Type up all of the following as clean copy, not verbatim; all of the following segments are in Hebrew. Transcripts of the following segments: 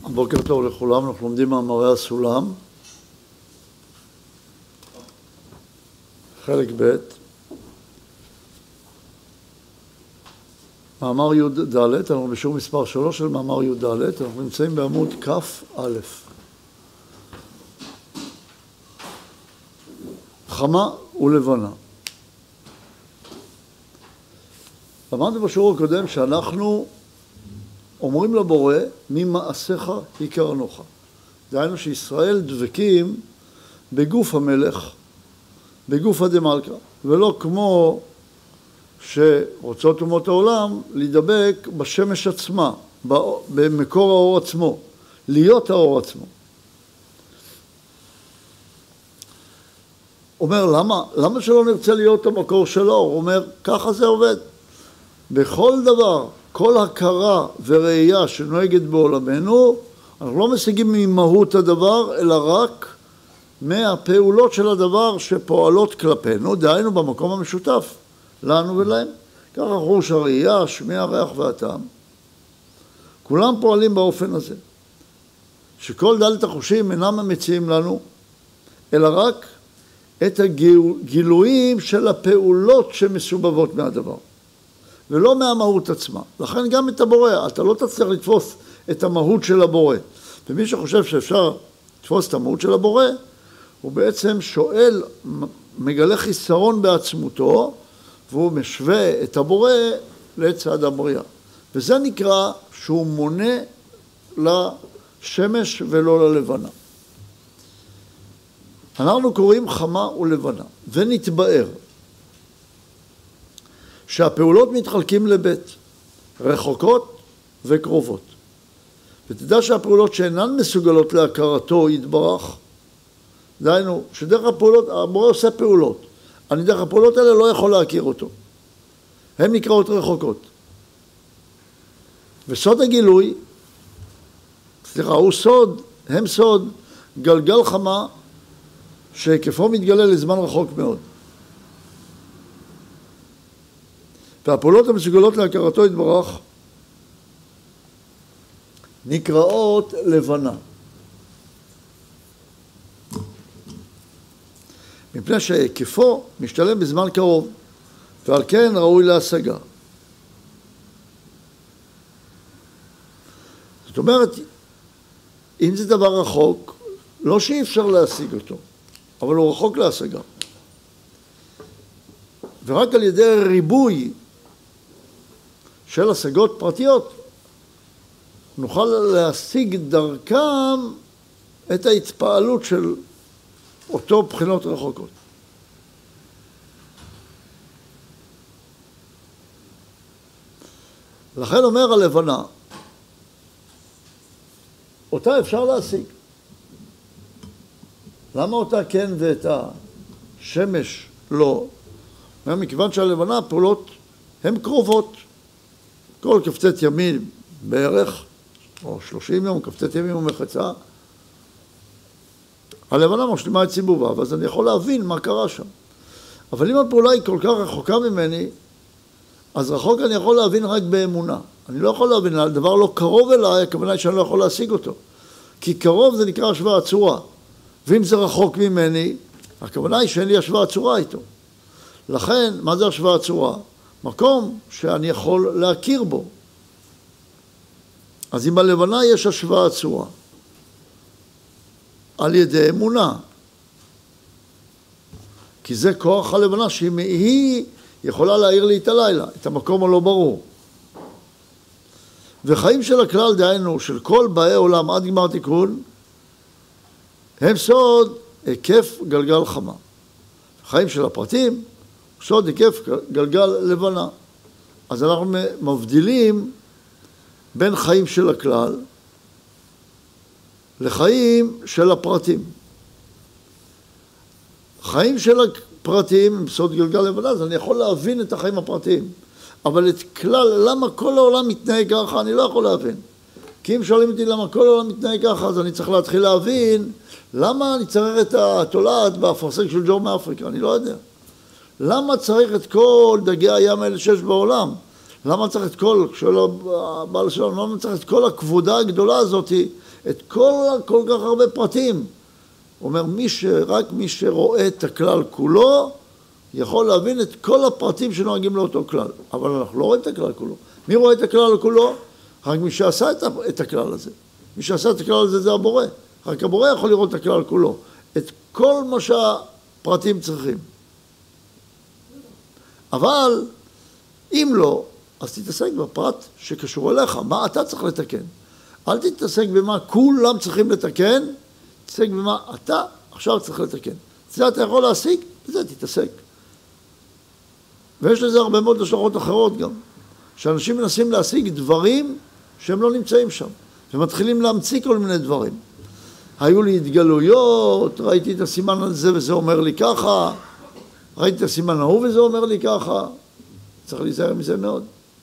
בוקר טוב לכולם, אנחנו לומדים מאמרי הסולם, חלק ב', מאמר י"ד, אנחנו בשיעור מספר 3 של מאמר י"ד, אנחנו נמצאים בעמוד כ"א. חמה ולבנה. למדנו בשיעור הקודם שאנחנו אומרים לבורא, ממעשיך יקרנוך. דהיינו שישראל דבקים בגוף המלך, בגוף הדמלכה, ולא כמו שרוצות אומות העולם להידבק בשמש עצמה, במקור האור עצמו, להיות האור עצמו. אומר, למה שלא נרצה להיות המקור של האור? הוא אומר, ככה זה עובד. בכל דבר, כל הכרה וראייה שנוהגת בעולמנו, אנחנו לא משיגים ממהות הדבר, אלא רק מהפעולות של הדבר שפועלות כלפינו, דהיינו במקום המשותף, לנו ולהם. ככה חוש הראייה, שמיע, הריח והטעם. כולם פועלים באופן הזה. שכל דלת החושים אינם מציעים לנו, אלא רק את הגילויים של הפעולות שמסובבות מהדבר. ולא מהמהות עצמה. לכן גם את הבורא, אתה לא תצליח לתפוס את המהות של הבורא. ומי שחושב שאפשר לתפוס את המהות של הבורא, הוא בעצם שואל, מגלה חיסרון בעצמותו, והוא משווה את הבורא לצד הבריאה. וזה נקרא שהוא מונה לשמש ולא ללבנה. אנחנו קוראים חמה ולבנה, ונתבאר. שהפעולות מתחלקים לבית, רחוקות וקרובות. ותדע שהפעולות שאינן מסוגלות להכרתו יתברך, דהיינו, שדרך הפעולות, הבורא עושה פעולות. אני דרך הפעולות האלה לא יכול להכיר אותו. הן נקראות רחוקות. וסוד הגילוי, הוא סוד, הם סוד, גלגל חמה, שהיקפו מתגלה לזמן רחוק מאוד. והפעולות המסוגלות להכרתו יתברך נקראות לבנה. מפני שהיקפו משתלם בזמן קרוב, ועל כן ראוי להשגה. זאת אומרת, אם זה דבר רחוק, לא שאי אפשר להשיג אותו, אבל הוא רחוק להשגה. ורק על ידי ריבוי של השגות פרטיות, נוכל להשיג דרכם את ההתפעלות של אותו בחינות רחוקות. לכן אומר הלבנה, אותה אפשר להשיג. למה אותה כן ואת השמש לא? מכיוון שהלבנה, הפעולות הן קרובות. כל כ"ט ימים בערך, או 30 יום, כ"ט ימים ומחצה, הלבנה משלימה את סיבובה, אז אני יכול להבין מה קרה שם. אבל אם הפעולה היא כל כך רחוקה ממני, אז רחוק אני יכול להבין רק באמונה. אני לא יכול להבין, הדבר לא קרוב אליי, הכוונה היא שאני לא יכול להשיג אותו. כי קרוב זה נקרא השוואה צורה. ואם זה רחוק ממני, הכוונה היא שאין לי השוואה צורה איתו. לכן, מה זה השוואה צורה? מקום שאני יכול להכיר בו. אז עם הלבנה יש השוואה צורה. על ידי אמונה. כי זה כוח הלבנה שהיא יכולה להאיר לי את הלילה, את המקום הלא ברור. וחיים של הכלל, דהיינו, של כל באי עולם עד גמר תיקון, הם סוד היקף גלגל חמה. חיים של הפרטים, סוד היקף גלגל לבנה. אז אנחנו מבדילים בין חיים של הכלל לחיים של הפרטים. חיים של הפרטים הם סוד גלגל לבנה, אז אני יכול להבין את החיים הפרטיים. אבל את כלל, למה כל העולם מתנהג ככה, אני לא יכול להבין. כי אם שואלים אותי למה כל העולם מתנהג ככה, אז אני צריך להתחיל להבין למה אני צריך את התולעת באפרסק של ג'ור מאפריקה, אני לא יודע. למה צריך את כל דגי הים האלה שיש בעולם? למה צריך את כל, שואל הבעל שלנו, למה צריך את כל הכבודה הגדולה הזאת, את כל כך הרבה פרטים? הוא אומר, רק מי שרואה את הכלל כולו, יכול להבין את כל הפרטים שנוהגים לאותו כלל. אבל אנחנו לא רואים את הכלל כולו. מי רואה את הכלל כולו? רק מי שעשה את הכלל הזה. מי שעשה את הכלל הזה זה הבורא. רק הבורא יכול לראות את הכלל כולו. את כל מה שהפרטים צריכים. אבל אם לא, אז תתעסק בפרט שקשור אליך. מה אתה צריך לתקן? אל תתעסק במה כולם צריכים לתקן, תתעסק במה אתה עכשיו צריך לתקן. זה אתה יכול להשיג, בזה תתעסק. ויש לזה הרבה מאוד השלכות אחרות גם. שאנשים מנסים להשיג דברים שהם לא נמצאים שם. ומתחילים להמציא כל מיני דברים. היו לי התגלויות, ראיתי את הסימן הזה וזה אומר לי ככה, ראיתי את הסימן ההוא וזה אומר לי ככה. צריך להיזהר מזה מאוד.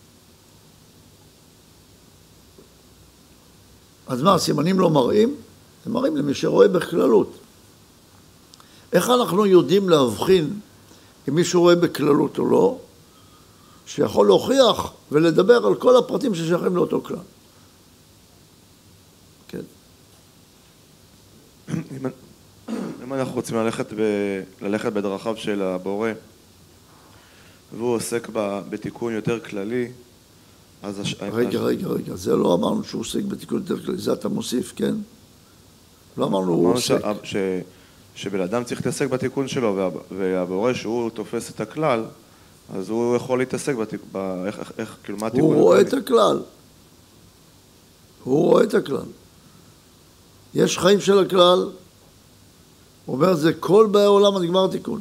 אז מה, הסימנים לא מראים? הם מראים למי שרואה בכללות. איך אנחנו יודעים להבחין אם מישהו רואה בכללות או לא, שיכול להוכיח ולדבר על כל הפרטים ששייכים לאותו כלל? כן. אם אנחנו רוצים ללכת בדרכיו של הבורא, והוא עוסק בתיקון יותר כללי, אז... רגע, זה לא אמרנו שהוא עוסק בתיקון יותר כללי, זה אתה מוסיף, כן? לא אמרנו הוא עוסק. שבן אדם צריך להתעסק בתיקון שלו, והבורא שהוא תופס את הכלל, אז הוא יכול להתעסק איך, כאילו, מה התיקון? הוא רואה את הכלל. הוא רואה את הכלל. יש חיים של הכלל, הוא אומר, זה כל באי העולם נגמר תיקון.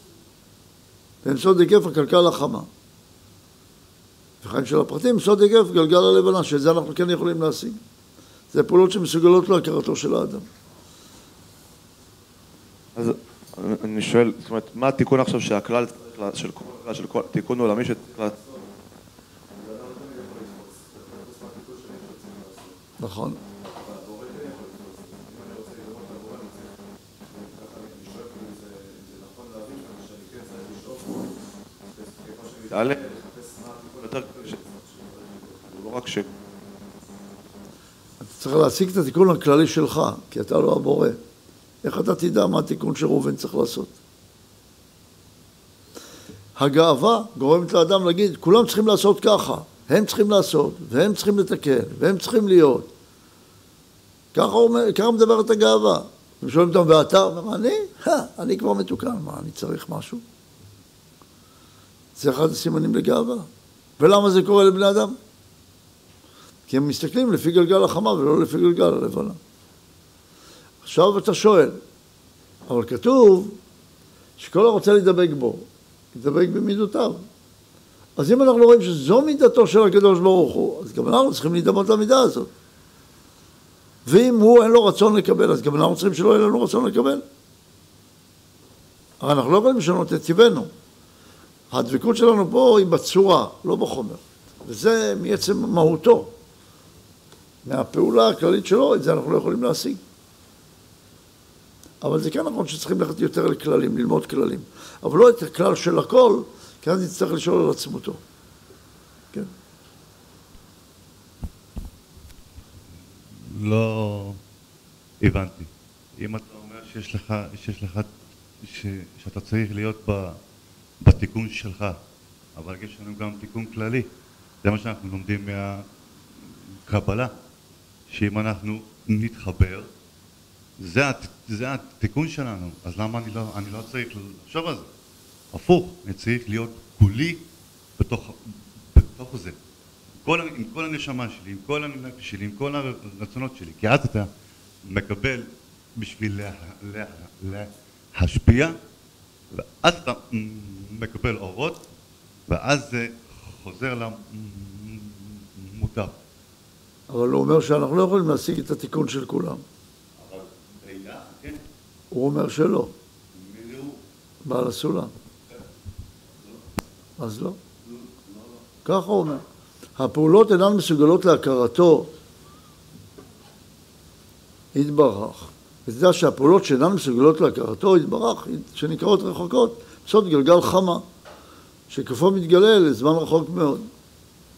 ויסוד היקף הכלכל החמה. וחיים של הפרטים, יסוד היקף גלגל הלבנה, שזה אנחנו כן יכולים להשיג. זה פעולות שמסוגלות להכרתו של האדם. אז אני שואל, זאת אומרת, מה התיקון עכשיו שהכלל של כל תיקון עולמי שצריך... נכון. תעלה, יותר לא רק אתה צריך להשיג את התיקון הכללי שלך, כי אתה לא הבורא. איך אתה תדע מה התיקון שראובן צריך לעשות? הגאווה גורמת לאדם להגיד, כולם צריכים לעשות ככה, הם צריכים לעשות, והם צריכים לתקן, והם צריכים להיות. ככה מדברת הגאווה. ושואלים אותם, ואתה? אומר, אני כבר מתוקן, מה, אני צריך משהו? זה אחד הסימנים לגאווה. ולמה זה קורה לבני אדם? כי הם מסתכלים לפי גלגל החמה ולא לפי גלגל הלבנה. עכשיו אתה שואל, אבל כתוב שכל הרוצה להידבק בו, להידבק במידותיו. אז אם אנחנו רואים שזו מידתו של הקדוש ברוך הוא, אז גם אנחנו צריכים להידמות למידה הזאת. ואם הוא אין לו רצון לקבל, אז גם אנחנו צריכים שלא יהיה לנו רצון לקבל. הרי אנחנו לא יכולים לשנות את טבענו. הדבקות שלנו פה היא בצורה, לא בחומר. וזה מעצם מהותו. מהפעולה הכללית שלו, את זה אנחנו לא יכולים להשיג. אבל זה כן נכון שצריכים ללכת יותר לכללים, ללמוד כללים. אבל לא את הכלל של הכל, כי אז נצטרך לשאול על עצמותו. כן. לא הבנתי. אם אתה אומר שאתה צריך להיות בתיקון שלך, אבל יש לנו גם תיקון כללי. זה מה שאנחנו לומדים מהקבלה, שאם אנחנו נתחבר, זה התיקון שלנו. אז למה אני לא צריך לחשוב על זה? הפוך, אני צריך להיות כולי בתוך זה. עם כל הנשמה שלי, עם כל הנפש שלי, עם כל הרצונות שלי. כי אז אתה מקבל בשביל להשפיע, ואז אתה מקבל אורות, ואז זה חוזר למוטב. אבל הוא אומר שאנחנו לא יכולים להשיג את התיקון של כולם. אבל כן. הוא אומר שלא. מי זה הוא? בעל הסולם. אז לא. ככה הוא אומר. הפעולות אינן מסוגלות להכרתו יתברך. ותדע שהפעולות שאינן מסוגלות להכרתו יתברך, שנקראות רחוקות, בסוד גלגל חמה, שכפו מתגלה לזמן רחוק מאוד.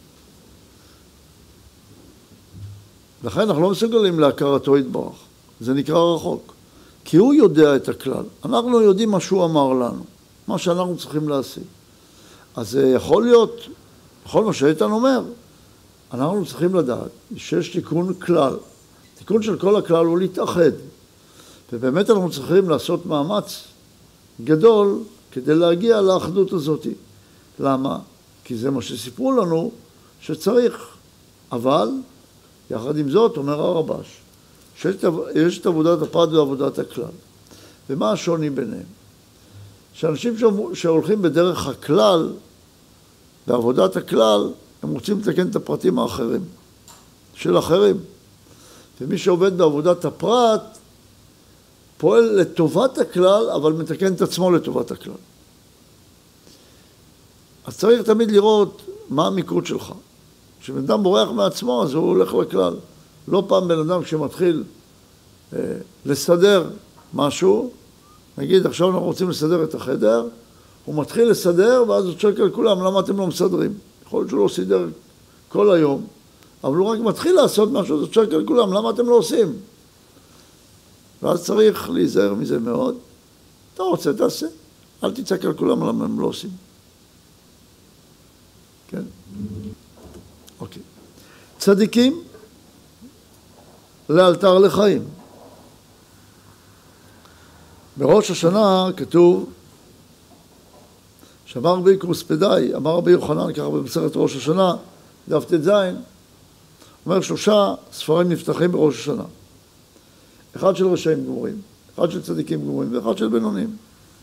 לכן אנחנו לא מסוגלים להכרתו יתברך. זה נקרא רחוק. כי הוא יודע את הכלל. אנחנו יודעים מה שהוא אמר לנו, מה שאנחנו צריכים להשיג. אז זה יכול להיות, בכל מה שאיתן אומר, אנחנו צריכים לדעת שיש תיקון כלל. תיקון של כל הכלל הוא להתאחד. ובאמת אנחנו צריכים לעשות מאמץ גדול כדי להגיע לאחדות הזאת. למה? כי זה מה שסיפרו לנו שצריך. אבל, יחד עם זאת, אומר הרב"ש, שיש את עבודת הפרט ועבודת הכלל. ומה השוני ביניהם? שאנשים שהולכים בדרך הכלל, בעבודת הכלל, הם רוצים לתקן את הפרטים האחרים, של אחרים. ומי שעובד בעבודת הפרט, פועל לטובת הכלל, אבל מתקן את עצמו לטובת הכלל. אז צריך תמיד לראות מה המיקוד שלך. כשבן אדם בורח מעצמו, אז הוא הולך לכלל. לא פעם בן אדם שמתחיל לסדר משהו, נגיד עכשיו אנחנו רוצים לסדר את החדר, הוא מתחיל לסדר ואז הוא צועק על כולם, למה אתם לא מסדרים? יכול להיות שהוא לא סידר כל היום, אבל הוא רק מתחיל לעשות משהו, הוא צועק על כולם, למה אתם לא עושים? ואז צריך להיזהר מזה מאוד. אתה רוצה, תעשה. אל תצעק על כולם למה הם לא עושים. כן? אוקיי. צדיקים לאלתר לחיים. בראש השנה כתוב שאמר רבי קרוספדאי, אמר רבי יוחנן ככה במסכת ראש השנה, דף ט"ז, אומר 3 ספרים נפתחים בראש השנה. אחד של רשעים גמורים, אחד של צדיקים גמורים ואחד של בינונים.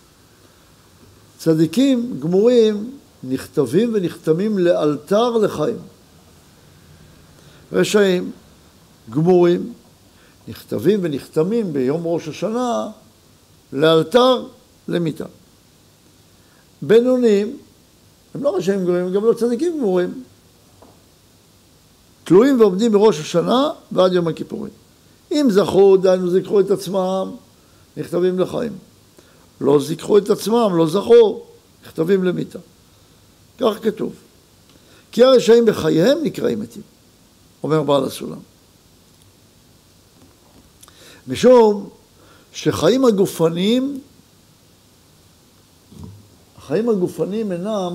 צדיקים גמורים נכתבים ונחתמים לאלתר לחיים. רשעים גמורים נכתבים ונחתמים ביום ראש השנה לאלתר למיתה. בינונים הם לא רשעים גמורים, הם גם לא צדיקים גמורים. תלויים ועומדים בראש השנה ועד יום הכיפורים. אם זכו, דיינו זכרו את עצמם, נכתבים לחיים. לא זכרו את עצמם, לא זכו, נכתבים למיתה. כך כתוב. כי הרשעים בחייהם נקראים מתים, אומר בעל הסולם. משום שחיים הגופניים, החיים הגופניים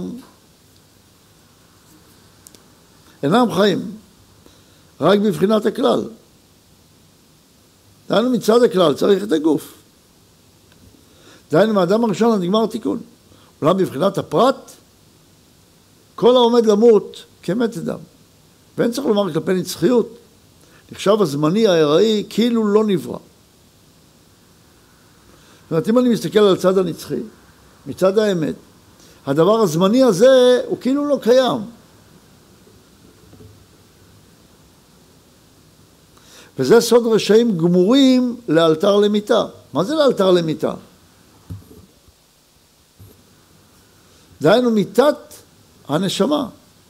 אינם חיים, רק בבחינת הכלל. דהיינו מצד הכלל צריך את הגוף. דהיינו מהאדם הראשון נגמר תיקון. אולם בבחינת הפרט, כל העומד למות כמת אדם. ואין צריך לומר כלפי נצחיות, נחשב הזמני ההיראי כאילו לא נברא. זאת אומרת, אם אני מסתכל על הצד הנצחי, מצד האמת, הדבר הזמני הזה הוא כאילו לא קיים. וזה סוד רשעים גמורים לאלתר למיתה. מה זה לאלתר למיתה? דהיינו מיתת הנשמה.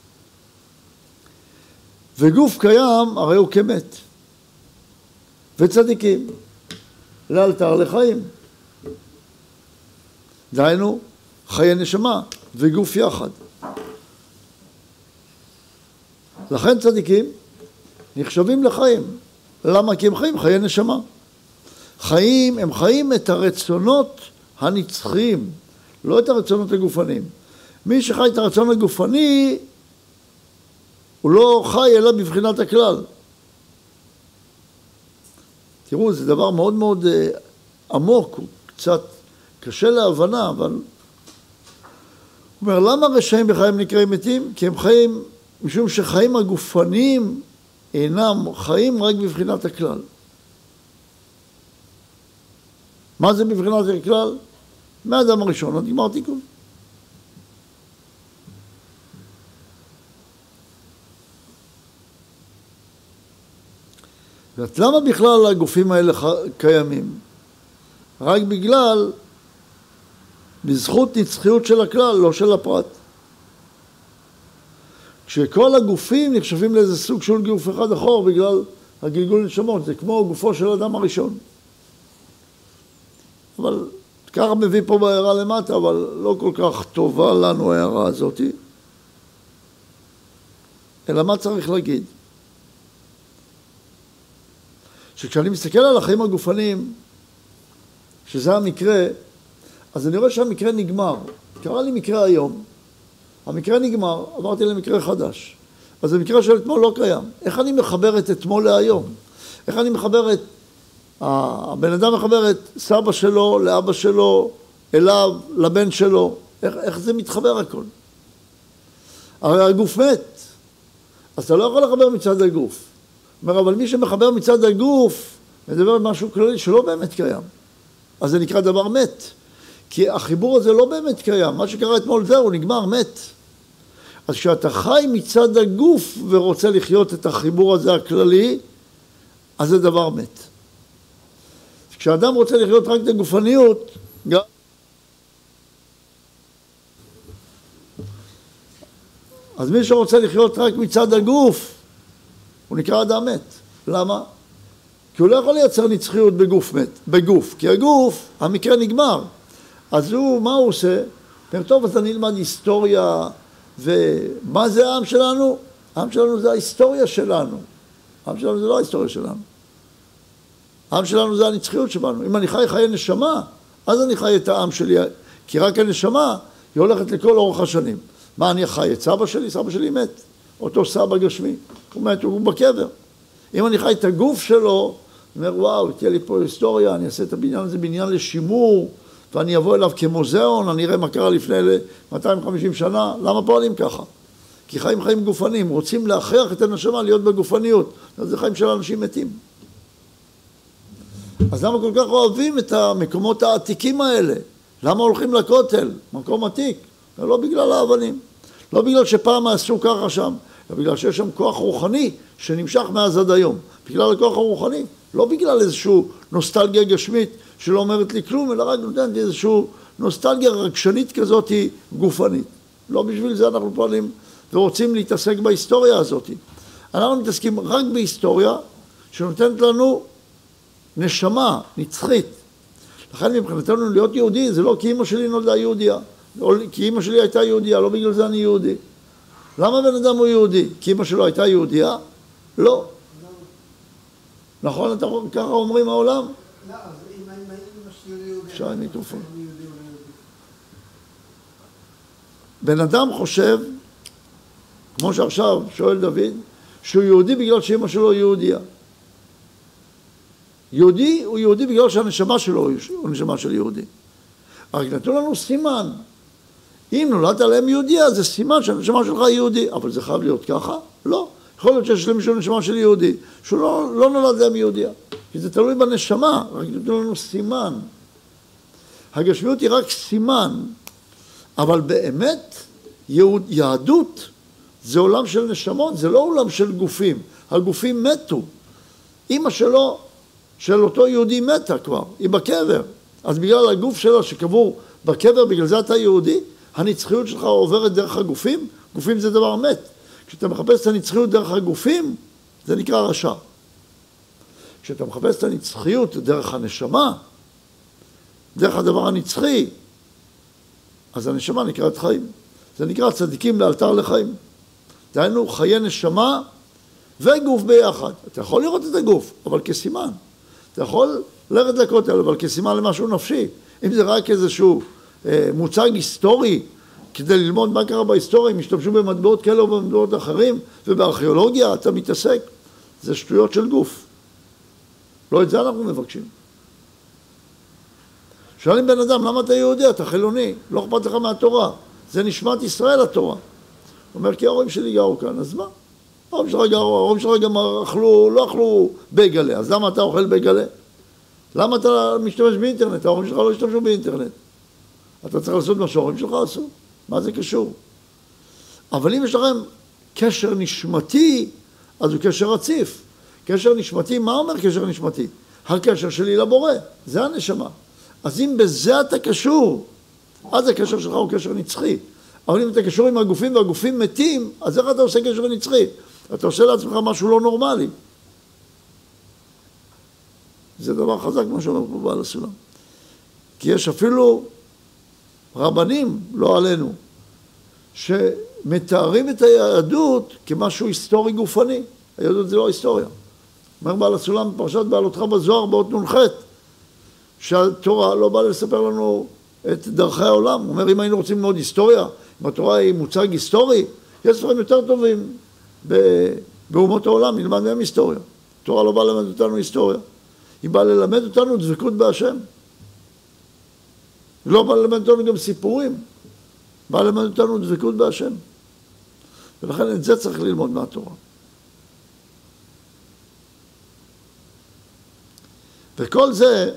וגוף קיים הרי הוא כמת. וצדיקים לאלתר לחיים. דהיינו חיי נשמה וגוף יחד. לכן צדיקים נחשבים לחיים. למה? כי הם חיים חיי נשמה. חיים, הם חיים את הרצונות הנצחיים, לא את הרצונות הגופניים. מי שחי את הרצון הגופני, הוא לא חי אלא בבחינת הכלל. תראו, זה דבר מאוד מאוד עמוק, הוא קצת קשה להבנה, אבל הוא אומר, למה רשעים בחיים נקראים מתים? כי הם חיים, משום שחיים הגופניים אינם חיים רק בבחינת הכלל. מה זה בבחינת הכלל? מהאדם הראשון, עד גמר תיקון. למה בכלל הגופים האלה קיימים? רק בגלל, בזכות נצחיות של הכלל, לא של הפרט. כשכל הגופים נחשבים לאיזה סוג של גוף אחד אחור בגלל הגלגול נשמות, זה כמו גופו של אדם הראשון. אבל ככה מביא פה בהערה למטה, אבל לא כל כך טובה לנו ההערה הזאת. אלא מה צריך להגיד? שכשאני מסתכל על החיים הגופניים, שזה המקרה, אז אני רואה שהמקרה נגמר. קרה לי מקרה היום, המקרה נגמר, עברתי למקרה חדש. אז המקרה של אתמול לא קיים. איך אני מחבר את אתמול להיום? איך אני מחבר את... הבן אדם מחבר את סבא שלו, לאבא שלו, אליו, לבן שלו. איך זה מתחבר הכל? הרי הגוף מת, אז אתה לא יכול לחבר מצד הגוף. אומר, אבל מי שמחבר מצד הגוף, מדבר על משהו כללי שלא באמת קיים. אז זה נקרא דבר מת. כי החיבור הזה לא באמת קיים. מה שקרה אתמול זהו, נגמר, מת. אז כשאתה חי מצד הגוף ורוצה לחיות את החיבור הזה הכללי, אז זה דבר מת. כשאדם רוצה לחיות רק את הגופניות, גם... אז מי שרוצה לחיות רק מצד הגוף, הוא נקרא אדם מת. למה? כי הוא לא יכול לייצר נצחיות בגוף מת, בגוף. כי הגוף, המקרה נגמר. אז הוא, מה הוא עושה? טוב, אז אני אלמד היסטוריה, ומה זה העם שלנו? העם שלנו זה ההיסטוריה שלנו. העם שלנו זה לא ההיסטוריה שלנו. העם שלנו זה הנצחיות שבנו. אם אני חי חיי נשמה, אז אני חי את העם שלי. כי רק הנשמה, היא הולכת לכל אורך השנים. מה אני חי? את סבא שלי? סבא שלי מת. אותו סבא גשמי. הוא מת, הוא בקבר. אם אני חי את הגוף שלו, אני אומר, וואו, תהיה לי פה היסטוריה, אני אעשה את הבניין הזה בניין לשימור, ואני אבוא אליו כמוזיאון, אני אראה מה קרה לפני 250 שנה. למה פועלים ככה? כי חיים גופניים, רוצים להכריח את הנשמה להיות בגופניות. זה חיים של אנשים מתים. אז למה כל כך אוהבים את המקומות העתיקים האלה? למה הולכים לכותל? מקום עתיק. לא בגלל האבנים. לא בגלל שפעם עשו ככה שם, אלא בגלל שיש שם כוח רוחני שנמשך מאז עד היום. בגלל הכוח הרוחני. לא בגלל איזשהו נוסטלגיה גשמית שלא אומרת לי כלום, אלא רק נותנת איזשהו נוסטלגיה רגשנית כזאת גופנית. לא בשביל זה אנחנו פועלים ורוצים להתעסק בהיסטוריה הזאת. אנחנו מתעסקים רק בהיסטוריה שנותנת לנו נשמה נצחית. לכן מבחינתנו להיות יהודי זה לא כי אמא שלי נולדה יהודיה, כי אמא שלי הייתה יהודיה, לא בגלל זה אני יהודי. למה בן אדם הוא יהודי? כי אמא שלו הייתה יהודיה? לא. נכון, ככה אומרים העולם? לא, אז אם אמא שלי יהודיה... שי מיקרופון. בן אדם חושב, כמו שעכשיו שואל דוד, שהוא יהודי בגלל שאמא שלו יהודיה. יהודי הוא יהודי בגלל שהנשמה שלו הוא נשמה של יהודי. רק נתנו לנו סימן. אם נולדת עליהם יהודיה, זה סימן שהנשמה שלך היא יהודי. אבל זה חייב להיות ככה? לא. יכול להיות שיש למישהו נשמה של יהודי, שהוא לא נולד להם יהודיה. כי זה תלוי בנשמה, רק נתנו לנו סימן. הגשמיות היא רק סימן, אבל באמת יהדות זה עולם של נשמות, זה לא עולם של גופים. הגופים מתו. אמא שלו, של אותו יהודי מתה כבר, היא בקבר. אז בגלל הגוף שלו שקבור בקבר, בגלל זה אתה יהודי, הנצחיות שלך עוברת דרך הגופים, גופים זה דבר מת. כשאתה מחפש את הנצחיות דרך הגופים, זה נקרא רשע. כשאתה מחפש את הנצחיות דרך הנשמה, דרך הדבר הנצחי, אז הנשמה נקראת חיים. זה נקרא צדיקים לאלתר לחיים. דהיינו חיי נשמה וגוף ביחד. אתה יכול לראות את הגוף, אבל כסימן. אתה יכול לרדת לכותל, אבל כסימן למשהו נפשי. אם זה רק איזשהו מוצג היסטורי, כדי ללמוד מה קרה בהיסטוריה, אם השתמשו במטבעות כאלה או במטבעות אחרים, ובארכיאולוגיה אתה מתעסק, זה שטויות של גוף. לא את זה אנחנו מבקשים. שואלים בן אדם, למה אתה יהודי? אתה חילוני, לא אכפת לך מהתורה. זה נשמת ישראל התורה. הוא אומר, כי ההורים שלי גרו כאן, אז מה? ההורים שלך גם לא אכלו בגלה, אז למה אתה אוכל בגלה? למה אתה משתמש באינטרנט? ההורים שלך לא השתמשו באינטרנט. אתה צריך לעשות מה שההורים שלך עשו. מה זה קשור? אבל אם יש לכם קשר נשמתי, אז הוא קשר רציף. קשר נשמתי, מה אומר קשר נשמתי? הקשר שלי לבורא, זה הנשמה. אז אם בזה אתה קשור, אז הקשר שלך הוא קשר נצחי. אבל אם אתה קשור עם הגופים והגופים מתים, אז איך אתה עושה קשר נצחי? אתה עושה לעצמך משהו לא נורמלי. זה דבר חזק מה שאומר פה בעל הסולם. כי יש אפילו רבנים, לא עלינו, שמתארים את היהדות כמשהו היסטורי גופני. היהדות זה לא היסטוריה. אומר בעל הסולם בפרשת בעלותך בזוהר באות נ"ח, שהתורה לא באה לספר לנו את דרכי העולם. הוא אומר, אם היינו רוצים ללמוד היסטוריה, אם התורה היא מוצג היסטורי, יש ספרים יותר טובים באומות העולם, נלמד מהם היסטוריה. התורה לא באה ללמד אותנו היסטוריה, היא באה ללמד אותנו דבקות בהשם. היא לא באה ללמד אותנו גם סיפורים, באה ללמד אותנו דבקות בהשם. ולכן את זה צריך ללמוד מהתורה. וכל זה,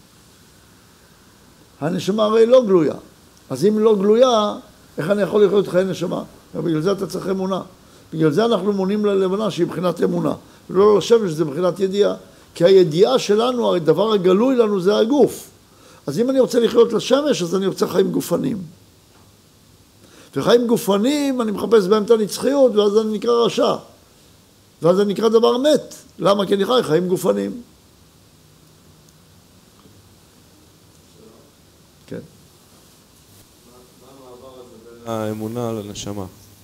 הנשמה הרי לא גלויה. אז אם לא גלויה, איך אני יכול לחיות חיי נשמה? בגלל זה אתה צריך אמונה. בגלל זה אנחנו מונים ללבנה שהיא מבחינת אמונה. ולא לשמש שזה מבחינת ידיעה. כי הידיעה שלנו, הדבר הגלוי לנו זה הגוף. אז אם אני רוצה לחיות לשמש, אז אני רוצה חיים גופניים. וחיים גופניים, אני מחפש בהם את הנצחיות, ואז אני נקרא רשע. ואז אני נקרא דבר מת. למה? כי אני חי חיים גופניים. כן. מה המעבר הזה בין האמונה לנשמה?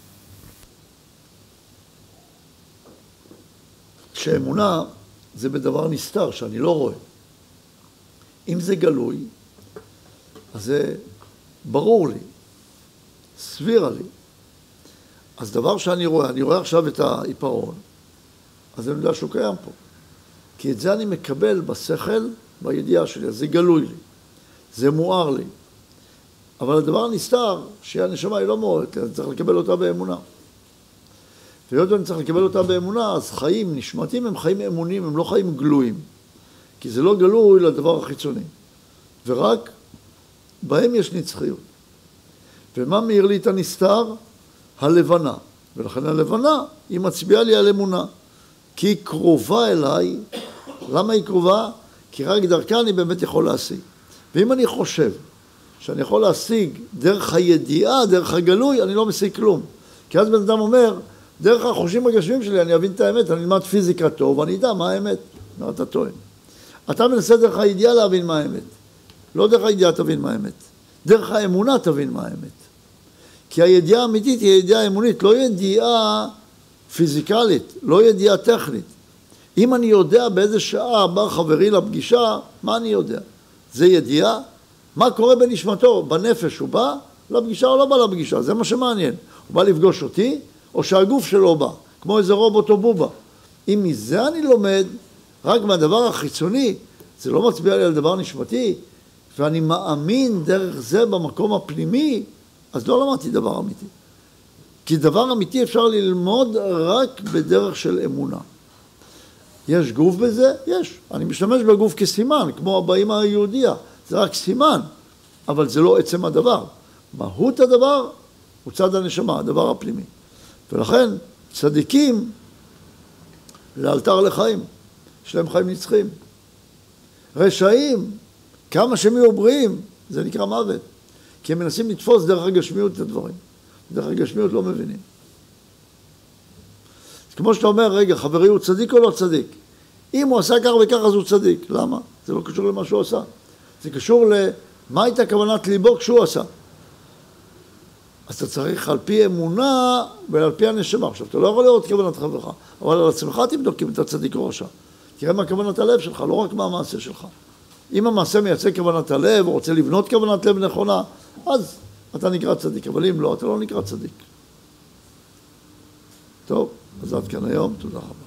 שאמונה זה בדבר נסתר, שאני לא רואה. אם זה גלוי, אז זה ברור לי, סביר לי. אז דבר שאני רואה, אני רואה עכשיו את העיפרון, אז אני יודע שהוא קיים פה. כי את זה אני מקבל בשכל, בידיעה שלי, אז זה גלוי לי, זה מואר לי. אבל הדבר הנסתר, שהנשמה היא לא מוארת, אני צריך לקבל אותה באמונה. והיות ואני צריך לקבל אותה באמונה, אז חיים נשמתיים הם חיים אמונים, הם לא חיים גלויים. כי זה לא גלוי לדבר החיצוני. ורק בהם יש נצחיות. ומה מאיר לי את הנסתר? הלבנה. ולכן הלבנה היא מצביעה לי על אמונה. כי היא קרובה אליי. למה היא קרובה? כי רק דרכה אני באמת יכול להשיג. ואם אני חושב שאני יכול להשיג דרך הידיעה, דרך הגלוי, אני לא משיג כלום. כי אז בן אדם אומר, דרך החושים הגשמיים שלי אני אבין את האמת, אני אלמד פיזיקה טוב, ואני אדע מה האמת. לא, אתה טועה. אתה מנסה דרך הידיעה להבין מה האמת. לא דרך הידיעה תבין מה האמת. דרך האמונה תבין מה האמת. כי הידיעה האמיתית היא ידיעה אמונית, לא ידיעה פיזיקלית, לא ידיעה טכנית. אם אני יודע באיזה שעה בא חברי לפגישה, מה אני יודע? זה ידיעה? מה קורה בנשמתו? בנפש הוא בא לפגישה או לא בא לפגישה? זה מה שמעניין. הוא בא לפגוש אותי, או שהגוף שלו בא, כמו איזה רובוט או בובה. אם מזה אני לומד, רק מהדבר החיצוני, זה לא מצביע לי על דבר נשמתי, ואני מאמין דרך זה במקום הפנימי, אז לא למדתי דבר אמיתי. כי דבר אמיתי אפשר ללמוד רק בדרך של אמונה. יש גוף בזה? יש. אני משתמש בגוף כסימן, כמו הבאים היהודיה. זה רק סימן, אבל זה לא עצם הדבר. מהות הדבר הוא צד הנשמה, הדבר הפנימי. ולכן צדיקים לאלתר לחיים, יש להם חיים נצחיים. רשעים, כמה שהם יהיו בריאים, זה נקרא מוות. כי הם מנסים לתפוס דרך הגשמיות את הדברים. דרך הגשמיות לא מבינים. אז כמו שאתה אומר, רגע, חברי הוא צדיק או לא צדיק? אם הוא עשה כך וכך אז הוא צדיק. למה? זה לא קשור למה שהוא עשה. זה קשור למה הייתה כוונת ליבו כשהוא עשה. אז אתה צריך על פי אמונה ועל פי הנשמה. עכשיו, אתה לא יכול לראות כוונת חברך, אבל על עצמך תבדוק אם אתה צדיק או רשע. תראה מה כוונת הלב שלך, לא רק מה המעשה שלך. אם המעשה מייצג כוונת הלב, או רוצה לבנות כוונת לב נכונה, אז אתה נקרא צדיק. אבל אם לא, אתה לא נקרא צדיק. טוב, אז עד כאן היום. תודה רבה.